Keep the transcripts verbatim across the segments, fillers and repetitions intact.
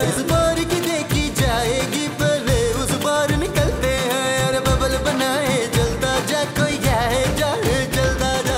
इस बार की देखी जाएगी पहले उस बार निकलते हैं यार बबल बनाए जलता जा कोई है जाए जलता जा।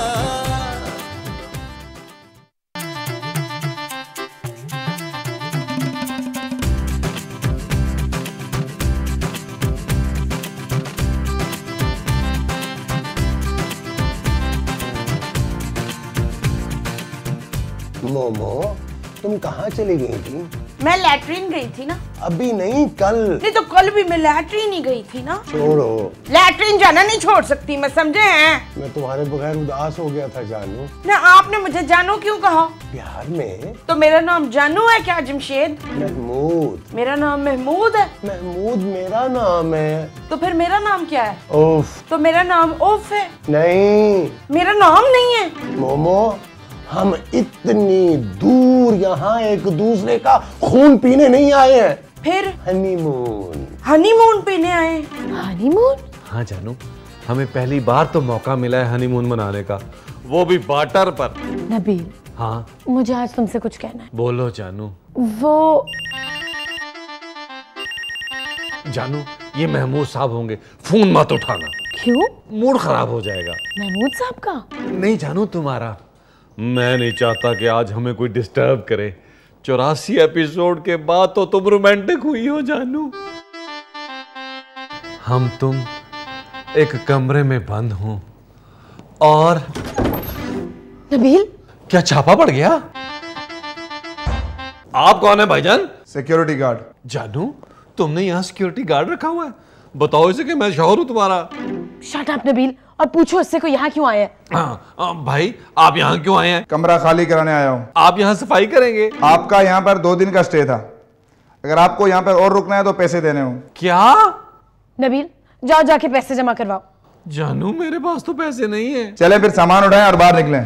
मोमो तुम कहाँ चली गई थी? मैं लैट्रिन गई थी ना। अभी नहीं कल। नहीं तो कल भी मैं लैट्रिन ही गई थी ना। छोड़ो। लैट्रिन जाना नहीं छोड़ सकती मैं, समझे हैं? मैं तुम्हारे बगैर उदास हो गया था जानू। ना आपने मुझे जानू क्यों कहा? प्यार में। तो मेरा नाम जानू है क्या जमशेद? महमूद। मेरा नाम महमूद है। महमूद मेरा नाम है। तो फिर मेरा नाम क्या है? उफ। तो मेरा नाम उफ है। नहीं मेरा नाम नहीं है। मोमो हम इतनी दूर यहाँ एक दूसरे का खून पीने नहीं आए हैं। फिर हनीमून। हनीमून पीने आए। हनीमून? हाँ जानू, हमें पहली बार तो मौका मिला है हनीमून मनाने का, वो भी वाटर पर। नबील। हाँ मुझे आज तुमसे कुछ कहना है। बोलो जानू। वो जानू ये महमूद साहब होंगे, फोन मत उठाना। क्यों? मूड खराब हो जाएगा। महमूद साहब का? नहीं जानू तुम्हारा। मैं नहीं चाहता कि आज हमें कोई डिस्टर्ब करे। चौरासी एपिसोड के बाद तो तुम रोमांटिक हुई हो जानू। हम तुम एक कमरे में बंद हो और नबील क्या छापा पड़ गया? आप कौन है भाईजान? Security guard. जानू तुमने यहाँ सिक्योरिटी गार्ड रखा हुआ है? बताओ इसे कि मैं शौहर हूं तुम्हारा। शट अप नबील, और पूछो इससे को यहाँ क्यों आए हैं? हाँ, आ, भाई आप यहाँ क्यों आए हैं? कमरा खाली कराने आया हूँ। आप यहाँ सफाई करेंगे? आपका यहाँ पर दो दिन का स्टे था, अगर आपको यहाँ पर और रुकना है तो पैसे देने हों। क्या? नबील जाओ जाके पैसे जमा करवाओ। जानू मेरे पास तो पैसे नहीं है। चले फिर सामान उठाएं और बाहर निकलें।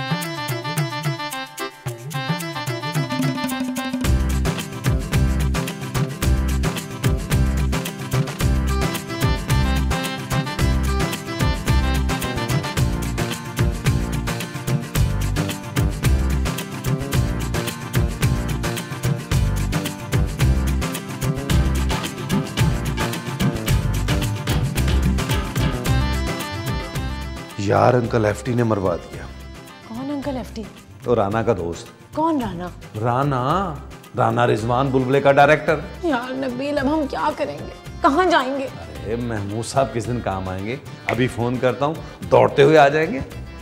यार अंकल एफटी ने मरवा दिया। कौन अंकल एफटी? तो राना का दोस्त। कौन राना? राना राना रिजवान बुलबुले का डायरेक्टर। यार नबील अब हम क्या करेंगे, कहाँ जाएंगे? अरे महमूद साहब किस दिन काम आएंगे, अभी फोन करता हूँ, दौड़ते हुए आ जाएंगे।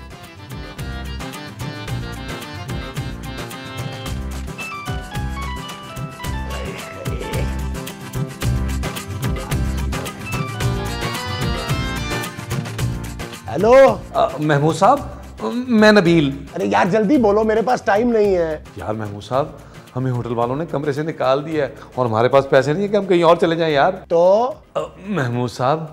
हेलो महमूद साहब, मैं नबील। अरे यार जल्दी बोलो, मेरे पास टाइम नहीं है। यार महमूद साहब हमें होटल वालों ने कमरे से निकाल दिया है और हमारे पास पैसे नहीं है कि हम कहीं और चले जाएं यार। तो महमूद साहब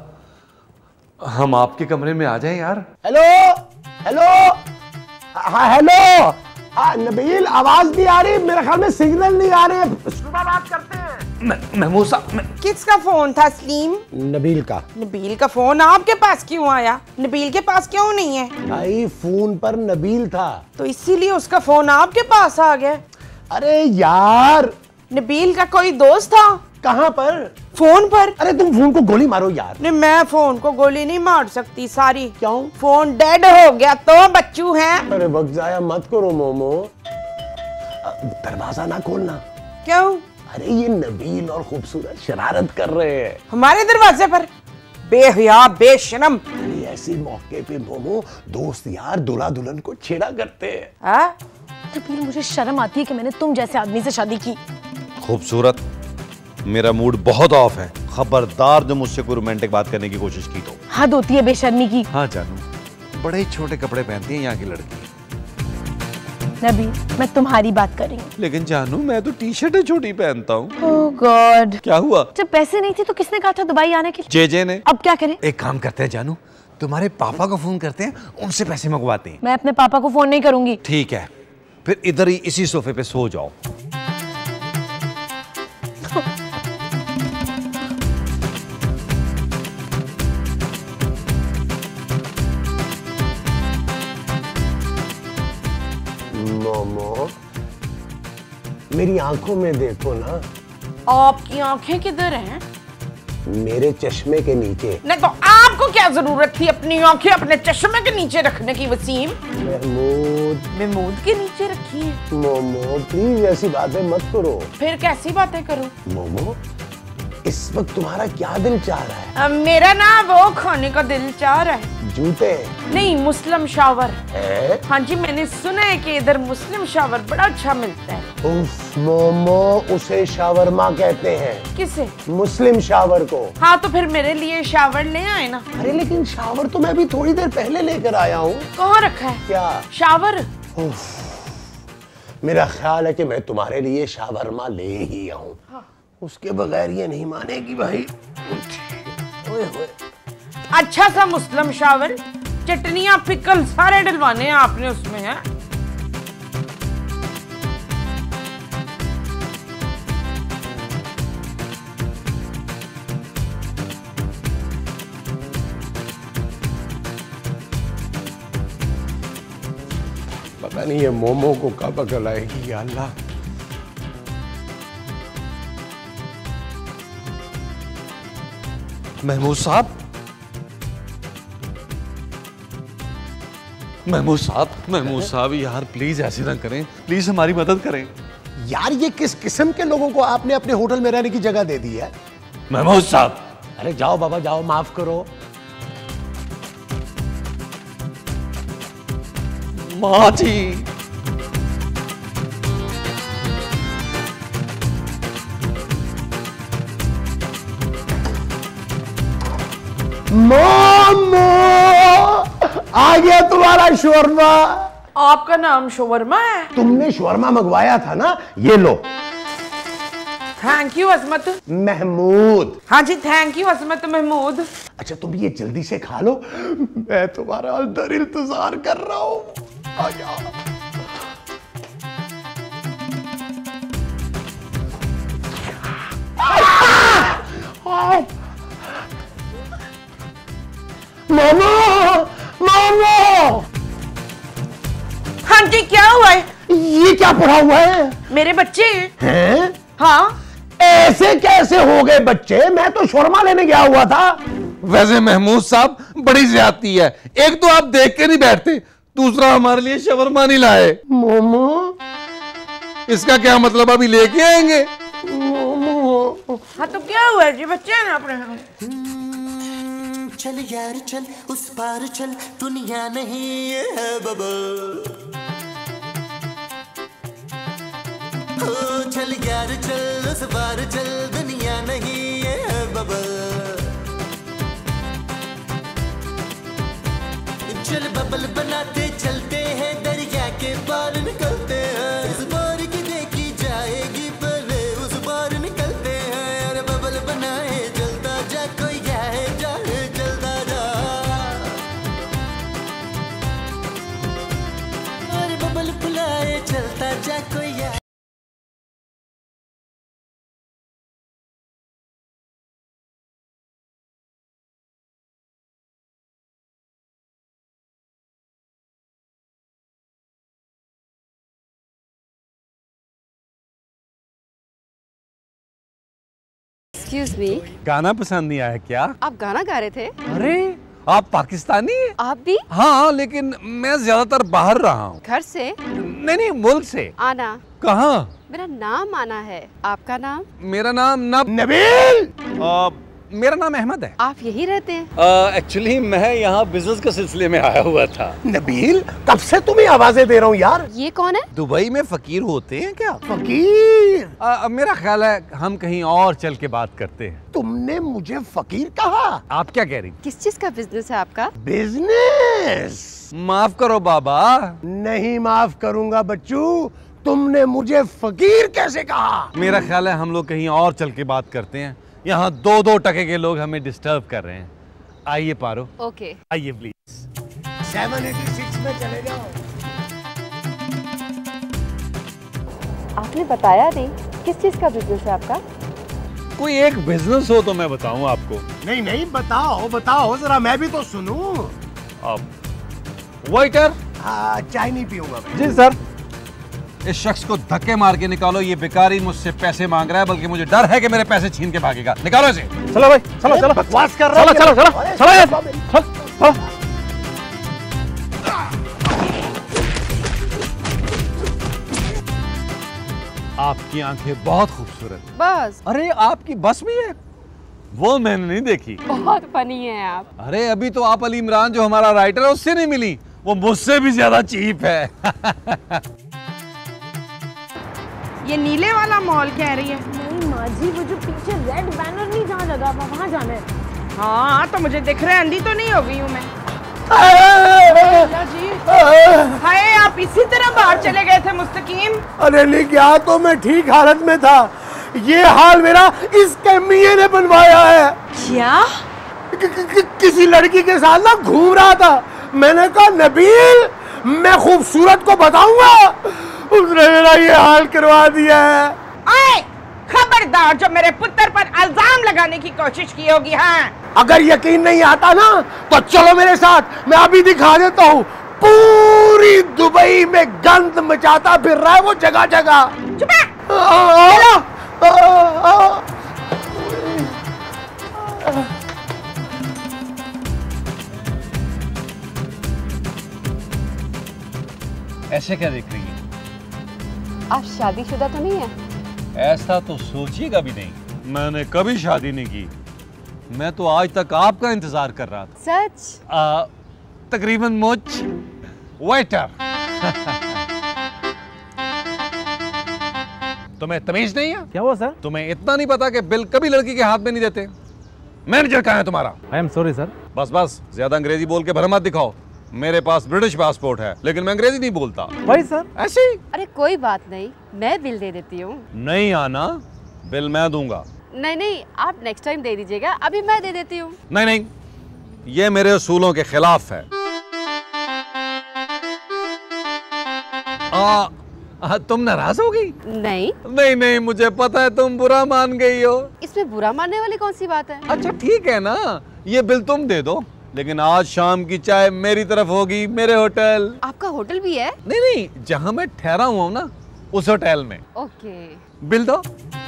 हम आपके कमरे में आ जाएं यार। हेलो हेलो हाँ हेलो हाँ नबील, आवाज नहीं आ रही, मेरे ख्याल में सिग्नल नहीं आ रहे। सुबह बात करते हैं। महमूद साहब। किसका फोन था सलीम? नबील का। नबील का फोन आपके पास क्यों आया? नबील के पास क्यों नहीं है? भाई फोन पर नबील था तो इसीलिए उसका फोन आपके पास आ गया। अरे यार नबील का कोई दोस्त था। कहाँ पर? फोन पर। अरे तुम फोन को गोली मारो यार। नहीं मैं फोन को गोली नहीं मार सकती सारी। क्यों? फोन डेड हो गया तो बच्चू है। अरे वक्त जाया मत करो मोमो, दरवाजा ना खोलना। क्यों? अरे ये नबील और खूबसूरत शरारत कर रहे हैं हमारे दरवाजे पर। बेहया बेशरम। अरे ऐसे मौके पे मोमो दोस्त यार दूल्हा दुल्हन को छेड़ा करते हैं। नबील मुझे शर्म आती है कि मैंने तुम जैसे आदमी से शादी की। खूबसूरत, मेरा मूड बहुत ऑफ है, खबरदार जो मुझसे कोई रोमांटिक बात करने की कोशिश की तो। हद होती है बेशर्मी की। हाँ जानू, बड़े ही छोटे कपड़े पहनती हैं यहाँ की लड़की। नबील मैं तुम्हारी बात कर रही हूँ। लेकिन जानू मैं तो टी शर्ट छोटी पहनता हूँ। Oh god. क्या हुआ? जब पैसे नहीं थे तो किसने कहा था दुबई आने के लिए? जे जे ने। अब क्या करें? एक काम करते हैं जानू, तुम्हारे पापा को फोन करते हैं, उनसे पैसे मंगवाते हैं। मैं अपने पापा को फोन नहीं करूंगी। ठीक है, फिर इधर ही इसी सोफे पे सो जाओ। मोमो मेरी आंखों में देखो ना, आपकी आंखें किधर हैं? मेरे चश्मे के नीचे। नहीं तो आपको क्या जरूरत थी अपनी आंखें अपने चश्मे के नीचे रखने की वसीम? महमूद महमूद के नीचे रखी है। मोमो प्लीज ऐसी बातें मत करो। फिर कैसी बातें करूं? मोमो इस वक्त तुम्हारा क्या दिल चाह रहा है? अब मेरा ना वो खाने का दिल चाह रहा है। जूते? नहीं, मुस्लिम शावर है? हाँ जी, मैंने सुना है कि इधर मुस्लिम शावर बड़ा अच्छा मिलता है। उफ मोमो, उसे शावरमा कहते हैं। किसे? मुस्लिम शावर को। हाँ तो फिर मेरे लिए शावर ले आए ना। अरे लेकिन शावर तो मैं अभी थोड़ी देर पहले लेकर आया हूँ। कहाँ रखा है? क्या शावर? उफ, मेरा ख्याल है कि मैं तुम्हारे लिए शावरमा ले ही आऊं। हाँ। उसके बगैर ये नहीं मानेगी भाई। ओए होए। अच्छा सा मुस्लिम शावर, चटनियां पिकल सारे डलवाने हैं आपने उसमें है। पता नहीं ये मोमो को कब अकल आएगी या अल्लाह। महमूद साहब, महमूद साहब, महमूद साहब यार प्लीज ऐसे ना करें, प्लीज हमारी मदद करें। यार ये किस किस्म के लोगों को आपने अपने होटल में रहने की जगह दे दी है? महमूद साहब, अरे जाओ बाबा जाओ, माफ करो। माँ जी, मोमो आ गया तुम्हारा शोरमा। आपका नाम शोरमा है? तुमने शोरमा मंगवाया था ना, ये लो। Thank you Azmat Mahmood. हाँ जी, थैंक यू अजमत महमूद। अच्छा तुम ये जल्दी से खा लो, मैं तुम्हारा अंदर इंतजार कर रहा हूं। आ जाओ। मोमो, मोमो। हाँ जी, क्या हुआ है? ये क्या पड़ा हुआ है? मेरे बच्चे हैं। हैं? हाँ। ऐसे कैसे हो गए बच्चे? मैं तो शोरमा लेने गया हुआ था। वैसे महमूद साहब बड़ी ज्यादती है, एक तो आप देख के नहीं बैठते, दूसरा हमारे लिए शवरमा नहीं लाए। मोमो, इसका क्या मतलब? अभी लेके आएंगे। मोमो। हाँ तो क्या हुआ जी, बच्चे हैं ना अपने यहाँ। चल यार चल उस पार चल, दुनिया नहीं ये है बबल। ओ चल यार चल उस पार चल, दुनिया नहीं ये है बबल। चल बबल बनाते चलते हैं, दरिया के पार निकलते हैं। इस बार की देखी जाएगी पहले उस बार निकलते हैं। अरे बबल बनाए जलता जा, कोई जाए जाए जलता जा। अरे बबल फुलाए चलता जा, कोई जाए। Excuse me, गाना पसंद नहीं आया क्या? आप गाना गा रहे थे? अरे आप पाकिस्तानी हैं? आप भी? हाँ, लेकिन मैं ज्यादातर बाहर रहा हूँ। घर से? नहीं नहीं, मुल्क से। आना। कहाँ? मेरा नाम आना है। आपका नाम? मेरा नाम नब नबील। आ, मेरा नाम अहमद है। आप यही रहते हैं? एक्चुअली मैं यहाँ बिजनेस के सिलसिले में आया हुआ था। नबील, कब से तुम्हें आवाजें दे रहा हूँ यार। ये कौन है? दुबई में फकीर होते हैं क्या? फकीर? आ, मेरा ख्याल है हम कहीं और चल के बात करते हैं। तुमने मुझे फकीर कहा? आप क्या कह रही? किस चीज का बिजनेस है आपका? बिजनेस? माफ करो बाबा। नहीं माफ करूंगा बच्चू। तुमने मुझे फकीर कैसे कहा? मेरा ख्याल है हम लोग कहीं और चल के बात करते हैं, यहाँ दो दो टके के लोग हमें डिस्टर्ब कर रहे हैं। आइए पारो, ओके। आइए प्लीज। सेवन एटी सिक्स में चले जाओ। आपने बताया नहीं, किस चीज का बिजनेस है आपका? कोई एक बिजनेस हो तो मैं बताऊं आपको। नहीं नहीं, बताओ बताओ जरा, मैं भी तो सुनूं। अब वेटर। हाँ, चाय नहीं पीऊंगा मैं। जी सर। इस शख्स को धक्के मार के निकालो। ये बेकारी मुझसे पैसे मांग रहा है, बल्कि मुझे डर है कि मेरे पैसे छीन के भागेगा। निकालो इसे। चलो भाई, चलो चलो। बकवास कर रहा चलो चलो चलो चलो यार, चल, चलो। आपकी आंखें बहुत खूबसूरत। बस अरे आपकी बस भी है? वो मैंने नहीं देखी। बहुत फनी है आप। अरे अभी तो आप अली इमरान जो हमारा राइटर है उससे नहीं मिली, वो मुझसे भी ज्यादा चीप है। ये नीले वाला मॉल कह रही है। नहीं माँ जी, वो जो पीछे रेड बैनर नहीं जहाँ लगा हुआ वहाँ जाना है। हाँ तो मुझे दिख रहा है, अंधी तो नहीं हो गई हूँ मैं। जी हाय, आप इसी तरह बाहर चले गए थे मुस्तकीम? अरे नहीं, गया तो मैं ठीक हालत में था। ये हाल मेरा इस कमीने ने बनवाया है। क्या? कि, कि, कि, किसी लड़की के साथ ना घूम रहा था। मैंने कहा नबील, मैं खूबसूरत को बताऊंगा। उसने मेरा ये हाल करवा दिया है। आए, खबरदार जो मेरे पुत्र पर इल्जाम लगाने की कोशिश की होगी। हाँ, अगर यकीन नहीं आता ना तो चलो मेरे साथ, मैं अभी दिखा देता हूँ। पूरी दुबई में गंद मचाता फिर रहा है वो जगह जगह। चुप है। ऐसे क्या देख रही है? आप शादीशुदा तो नहीं है? ऐसा तो सोचिएगा भी नहीं, मैंने कभी शादी नहीं की। मैं तो आज तक आपका इंतजार कर रहा था। सच? आ, तकरीबन मुझ वेटर। तुम्हें तमीज नहीं है? क्या हुआ सर? तुम्हें इतना नहीं पता कि बिल कभी लड़की के हाथ में नहीं देते? मैनेजर कहाँ है तुम्हारा? I am sorry sir. बस बस, ज्यादा अंग्रेजी बोल के भर मत दिखाओ। मेरे पास ब्रिटिश पासपोर्ट है, लेकिन मैं अंग्रेजी नहीं बोलता। वही सर। ऐसे ही। अरे कोई बात नहीं, मैं बिल दे देती हूँ। नहीं आना, बिल मैं दूंगा। नहीं नहीं, आप नेक्स्ट टाइम दे दीजिएगा, अभी मैं दे देती हूँ। नहीं नहीं, ये मेरे असूलों के खिलाफ है। आ, आ, तुम नाराज हो गई? नहीं नहीं नहीं, मुझे पता है तुम बुरा मान गई हो। इसमें बुरा मानने वाली कौन सी बात है? अच्छा ठीक है ना, ये बिल तुम दे दो, लेकिन आज शाम की चाय मेरी तरफ होगी, मेरे होटल। आपका होटल भी है? नहीं नहीं, जहां मैं ठहरा हुआ हूं ना, उस होटल में। ओके। बिल दो।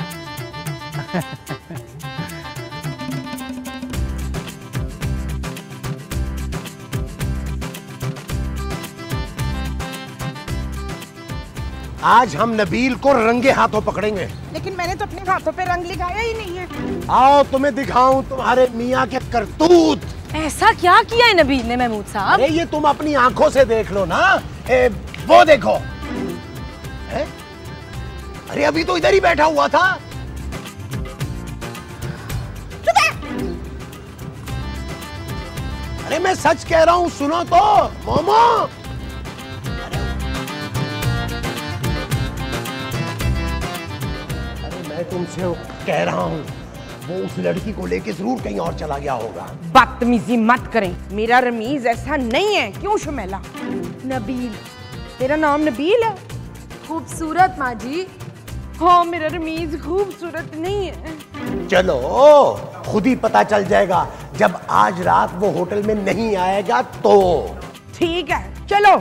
आज हम नबील को रंगे हाथों पकड़ेंगे। लेकिन मैंने तो अपने हाथों पे रंग लगाया ही नहीं है। आओ तुम्हें दिखाऊं तुम्हारे मियाँ के करतूत। ऐसा क्या किया है नबील ने महमूद साहब? अरे ये तुम अपनी आंखों से देख लो ना। ए, वो देखो। है? अरे अभी तो इधर ही बैठा हुआ था। अरे मैं सच कह रहा हूं, सुनो तो मोमो। अरे मैं तुमसे कह रहा हूं, वो उस लड़की को लेके जरूर कहीं और चला गया होगा। बदतमीजी मत करें, मेरा रमीज ऐसा नहीं है। क्यों शुमेला? नबील। तेरा नाम नबील है? खूबसूरत माँ जी। हाँ, मेरा रमीज खूबसूरत नहीं है। चलो खुद ही पता चल जाएगा जब आज रात वो होटल में नहीं आएगा तो। ठीक है, चलो।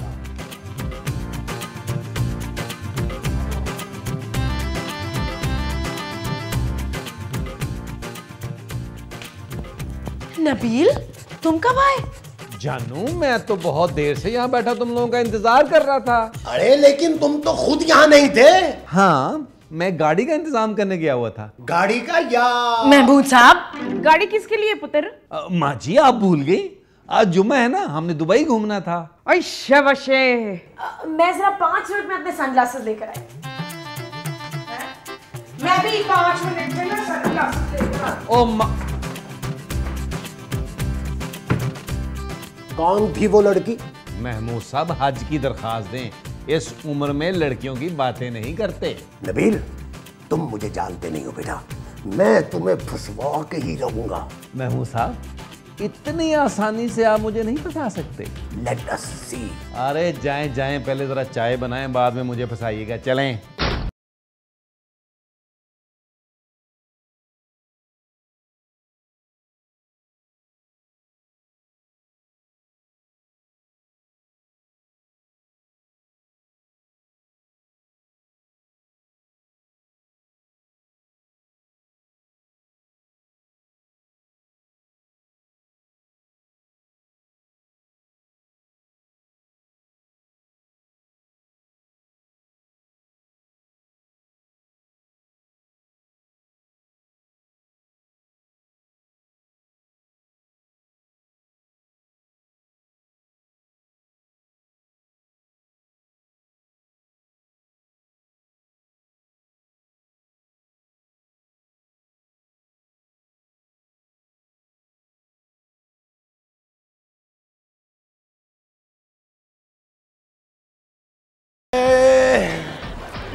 नबील, तुम कब आए? जानू, मैं तो बहुत देर से यहाँ बैठा तुम लोगों का इंतजार कर रहा था। अरे लेकिन तुम तो खुद यहाँ नहीं थे। हाँ, मैं गाड़ी का इंतजाम करने गया हुआ था। गाड़ी का या महमूद साहब, गाड़ी किसके लिए पुत्र? अ, माँ जी आप भूल गई, आज जुम्मा है ना, हमने दुबई घूमना था। ओए शबशे। मैं जरा पांच मिनट में अपने सनग्लासेस लेकर आई। मैं भी पांच मिनट में ना सनग्लासेस लेकर आई। ओ माँ, कौन थी वो लड़की? महमूद साहब हज की दरखास्त दें, इस उम्र में लड़कियों की बातें नहीं करते। नबील, तुम मुझे जानते नहीं हो बेटा, मैं तुम्हें फंसवा के ही रहूंगा। महमूद साहब, इतनी आसानी से आप मुझे नहीं फंसा सकते। Let us see. अरे जाएं जाएं, पहले जरा चाय बनाएं, बाद में मुझे फंसाइएगा। चलें।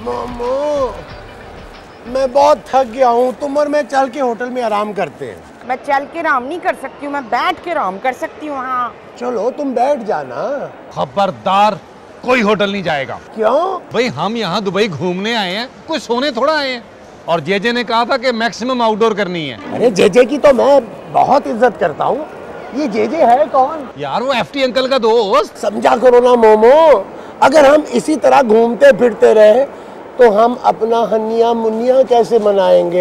मोमो, मैं बहुत थक गया हूँ। तुम और मैं चल के होटल में आराम करते हैं। मैं चल के आराम नहीं कर सकती हूँ, मैं बैठ के आराम कर सकती हूँ। हाँ चलो तुम बैठ जाना। खबरदार, कोई होटल नहीं जाएगा। क्यों? भाई हम यहाँ दुबई घूमने आए हैं, कोई सोने थोड़ा आए हैं। और जेजे ने कहा था कि मैक्सिमम आउटडोर करनी है। अरे जेजे की तो मैं बहुत इज्जत करता हूँ। ये जेजे है कौन? यार वो एफटी अंकल का दोस्त। समझा करो ना मोमो, अगर हम इसी तरह घूमते फिरते रहे तो हम अपना हनिया मुनिया कैसे मनाएंगे?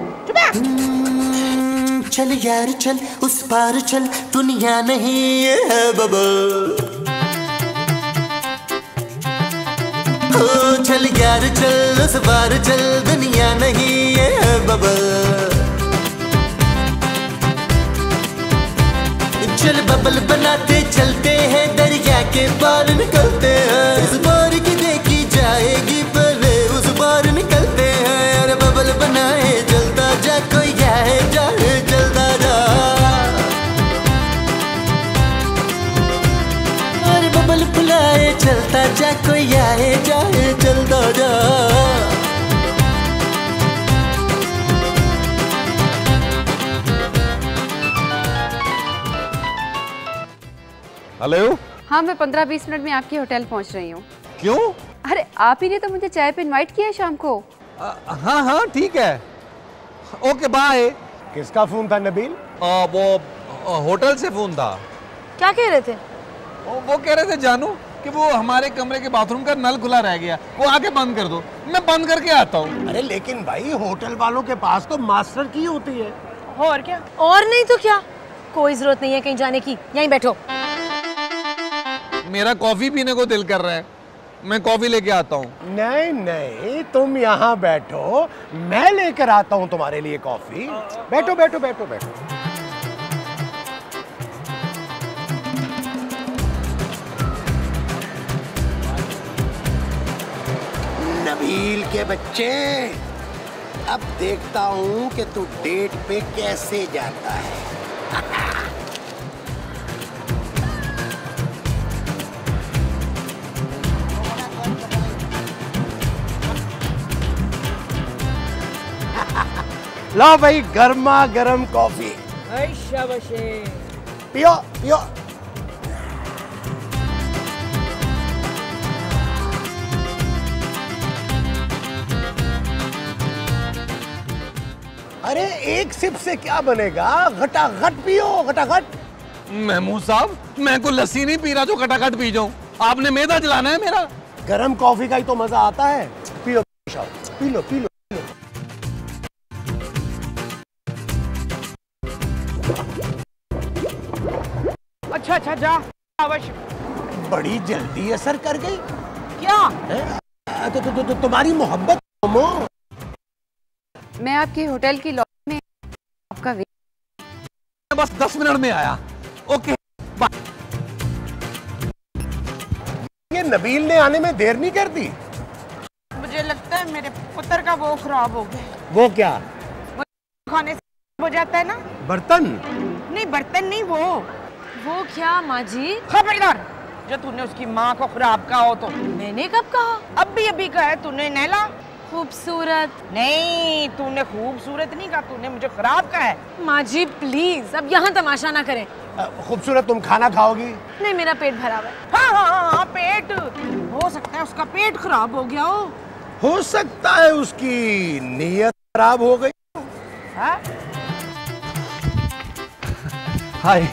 चल यार चल उस पार चल, दुनिया नहीं ये है बबल। ओ चल यार चल उस पार चल, दुनिया नहीं ये है बबल। चल बबल बनाते चलते हैं, दरिया के पार निकलते हैं। इस बार की देखी जाएगी पहले उस बार निकलते हैं। अरे बबल बनाए जलता जा, कोई आए जाए जलता जा। अरे बबल फुलाए चलता जा, कोई आए जाए जलता जा। हेलो। हाँ, मैं पंद्रह बीस मिनट में आपके होटल पहुंच रही हूँ। क्यों? अरे आप ही ने तो मुझे चाय पे इनवाइट किया है शाम को। आ, हाँ हाँ ठीक है, ओके बाय। किसका फोन था नबील? आ, वो आ, होटल से फोन था। क्या कह रहे थे? वो, वो कह रहे थे जानू कि वो हमारे कमरे के बाथरूम का नल खुला रह गया, वो आके बंद कर दो। मैं बंद करके आता हूँ। अरे लेकिन भाई होटल वालों के पास तो मास्टर की होती है। और क्या? और नहीं तो क्या, कोई जरूरत नहीं है कहीं जाने की, यहीं बैठो। मेरा कॉफी पीने को दिल कर रहा है, मैं कॉफी लेके आता हूँ। नहीं नहीं, तुम यहाँ बैठो, मैं लेकर आता हूँ तुम्हारे लिए कॉफी। बैठो बैठो बैठो बैठो। नबील के बच्चे, अब देखता हूँ कि तू डेट पे कैसे जाता है। लो भाई, गर्मा गर्म कॉफी। पियो पियो। अरे एक सिप से क्या बनेगा, घटाघट पियो, घटाघट। महमूद साहब, मैं कोई लस्सी नहीं पी रहा जो खटाखट पी जाऊं। आपने मैदा जलाना है मेरा। गरम कॉफी का ही तो मजा आता है। पियो पी लो पी लो। अच्छा अच्छा जा अवश्य। बड़ी जल्दी असर कर गई। क्या है? तो, तो, तो, तो तुम्हारी मोहब्बत। मैं आपके होटल की लॉबी में आपका वेट। बस दस मिनट में आया। Okay bye. ये नबील ने आने में देर नहीं कर दी। मुझे लगता है मेरे पुत्र का वो खराब हो गया। वो क्या? वो खाने से हो जाता है ना। बर्तन? नहीं बर्तन नहीं, वो वो क्या माँ जी? खबरदार, जो तूने उसकी माँ को खराब कहा हो तो। मैंने कब कहा? अभी अभी कहा है तूने नैला। खूबसूरत नहीं, तूने खूबसूरत नहीं कहा, तूने मुझे खराब कहा है। माँ जी प्लीज अब यहाँ तमाशा ना करें। खूबसूरत, तुम खाना खाओगी? नहीं, मेरा पेट भरा हुआ है। हाँ हाँ हाँ, पेट हो सकता है उसका पेट खराब हो गया हो। हो सकता है उसकी नीयत खराब हो गई। हाँ? हाय।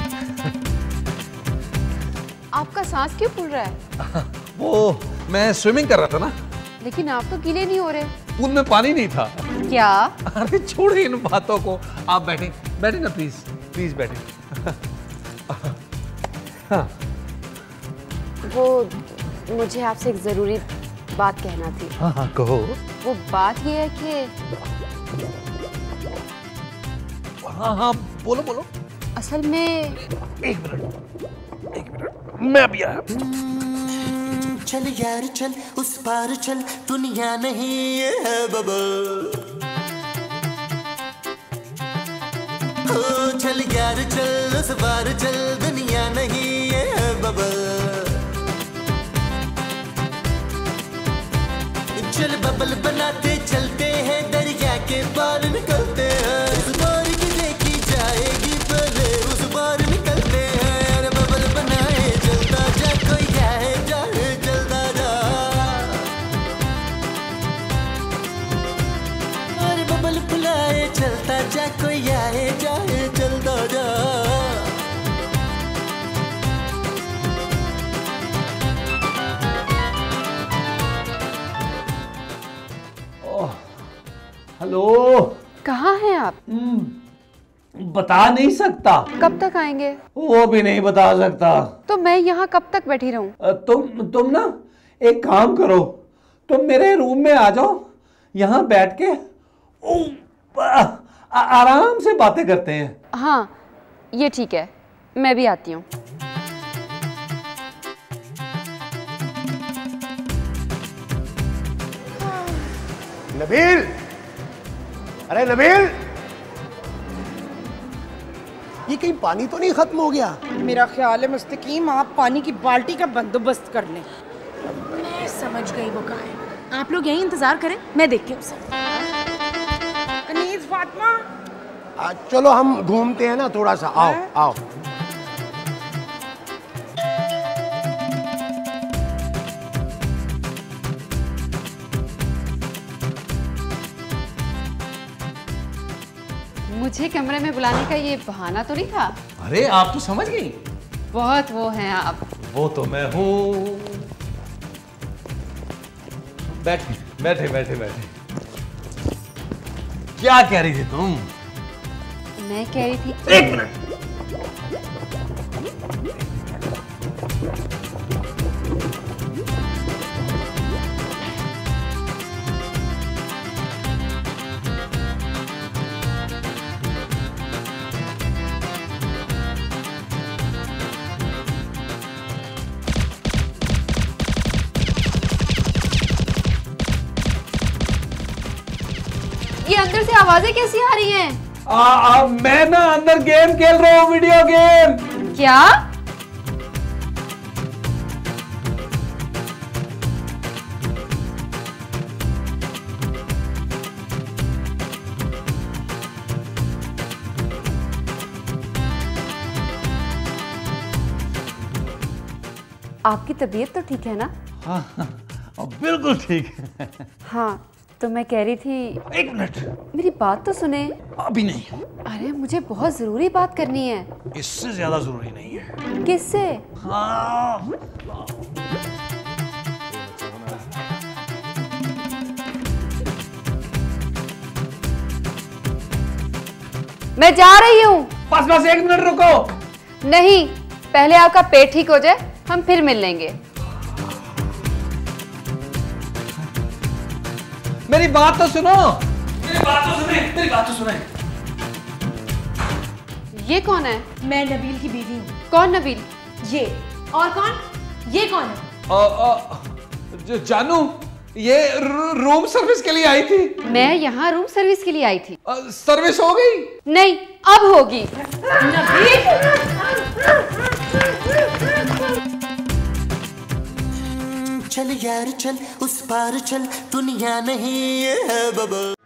आपका सांस क्यों फूल रहा है? वो मैं स्विमिंग कर रहा था ना। लेकिन आप तो गीले नहीं हो रहे। पूल में पानी नहीं था। क्या? अरे छोड़िए इन बातों को, आप बैठे बैठे ना प्लीज प्लीज बैठे। हाँ। वो मुझे आपसे एक जरूरी बात कहना थी। हाँ हाँ कहो। वो बात ये है कि हाँ हाँ बोलो बोलो। असल में एक मिनट एक मिनट मैं अभी आया। चल यार चल उस पार चल, दुनिया नहीं ये है बबल। ओ चल यार चल उस पार चल, दुनिया नहीं ये है बबल। हेलो। कहाँ हैं आप? बता नहीं सकता। कब तक आएंगे? वो भी नहीं बता सकता। तो मैं यहाँ कब तक बैठी रहूं? तुम तुम ना एक काम करो, तुम मेरे रूम में आ जाओ, यहाँ बैठ के ओ, आ, आ, आराम से बातें करते हैं। हाँ ये ठीक है, मैं भी आती हूँ। नबील, अरे नबील, ये कहीं पानी तो नहीं खत्म हो गया? मेरा ख्याल है मुस्तकीम आप पानी की बाल्टी का बंदोबस्त कर लें। मैं समझ गई वो कहाँ है। आप लोग यहीं इंतजार करें, मैं देखती हूँ उसे। कनीज फातिमा, आ, चलो हम घूमते हैं ना थोड़ा सा। आओ आओ। मुझे कमरे में बुलाने का ये बहाना तो नहीं था? अरे आप तो समझ गई। बहुत वो हैं आप। वो तो मैं हूँ। बैठे बैठे बैठे बैठे। क्या कह रही थी तुम? मैं कह रही थी। एक मिनट। ये अंदर से आवाजें कैसी आ रही हैं? आ, आ, मैं ना अंदर गेम खेल रहा हूँ, वीडियो गेम। क्या? आपकी तबीयत तो ठीक है ना? हाँ, हाँ बिल्कुल ठीक है। हाँ तो मैं कह रही थी। एक मिनट, मेरी बात तो सुने। अभी नहीं। अरे मुझे बहुत जरूरी बात करनी है। इससे ज्यादा जरूरी नहीं है। किससे? हाँ। मैं जा रही हूँ। बस बस एक मिनट रुको। नहीं, पहले आपका पेट ठीक हो जाए, हम फिर मिल लेंगे। मेरी बात तो सुनो। मेरी बात तो सुने। मेरी बात तो सुने। ये कौन है? मैं नबील की बीवी हूँ। कौन नबील? ये। और कौन? ये कौन है? आ, आ, जो जानू, ये रूम सर्विस के लिए आई थी। मैं यहाँ रूम सर्विस के लिए आई थी। आ, सर्विस हो गई? नहीं, अब होगी। चल यार चल, उस पार चल, दुनिया नहीं है बबल।